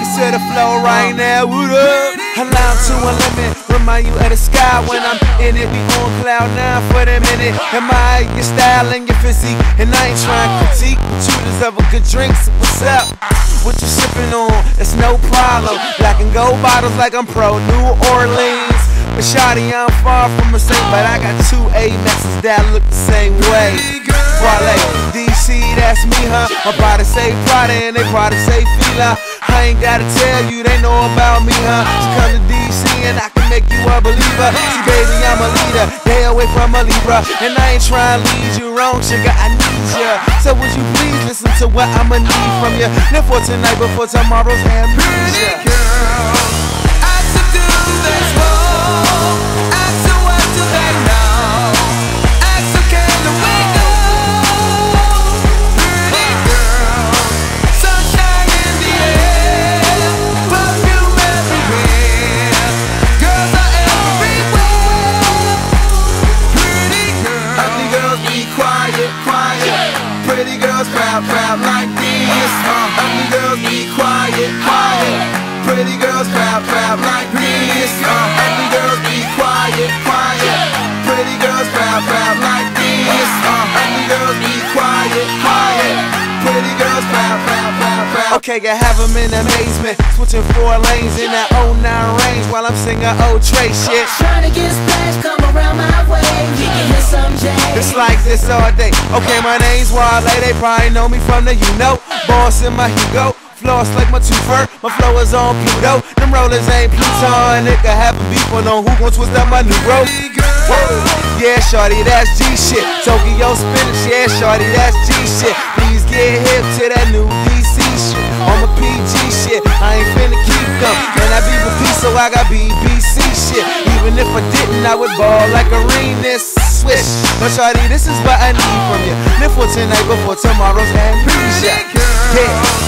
legs to the floor right now. What up? Allow to a limit, remind you of the sky when I'm in it. We on cloud 9 for the minute. Admire your style and your physique, and I ain't trying to critique, but you deserve a good drink. So what's up? What you sipping on? It's no problem. Black and gold bottles like I'm pro New Orleans. But shawty, I'm far from a saint, but I got 2 Amexes that look the same way. Wale, DC, that's me, huh? My body say Prada and they probably say Fila. I ain't gotta tell you, they know about me, huh? So come to DC and I can make you a believer. See, baby, I'm a leader, stay away from a Libra. And I ain't trying to lead you wrong, sugar, I need ya. So would you please listen to what I'ma need from you? Live for tonight before tomorrow's amnesia. Pretty girls rap like this. Ugly girls be quiet, quiet. Pretty girls rap like this. Ugly girls be quiet, quiet. Pretty girls rap like this. Ugly girls be quiet, quiet. Pretty girls rap. Okay, I have them in amazement, switching 4 lanes in that 09 range while I'm singing old Trey shit. Trying to get splashed, come around my way. You can hit some J. It's like this all day. Okay, my name's Wale, they probably know me from the boss in my Hugo. Floss like my two-fur, my flow is on Pluto. Them rollers ain't Pluton, it could have a beef on who gon' twist up my new rope. Yeah, shorty, that's G shit. Tokyo spinach, yeah, shorty, that's G shit. Please get hip to that new DC shit. On my PG shit, I ain't finna keep them. And I be with P, so I got BBC shit. Even if I didn't, I would ball like Arenas. Swish, but shorty, this is what I need from you. Live for tonight before tomorrow's amnesia. Yeah.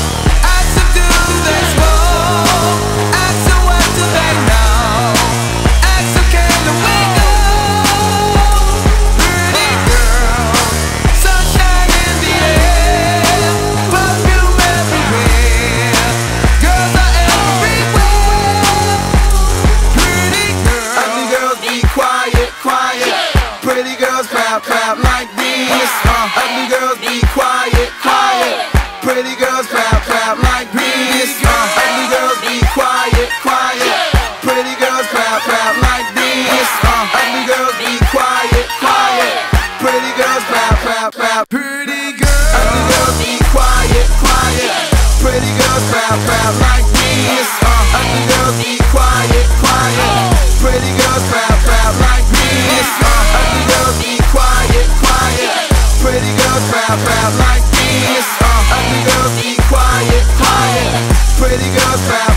Rap like this. Ugly girls be quiet, quiet. Pretty girls rap like this. Ugly girls be quiet, quiet. Pretty girls rap like this. Ugly girls be quiet, quiet. Pretty girls rap. Pretty girls. Ugly girls be quiet, quiet. Pretty girls rap like this. Ugly girls be quiet, quiet. Pretty girls rap like this. Ugly girls be quiet, quiet. Pretty girls rap like this. Ugly girls be quiet, quiet. Pretty girls rap.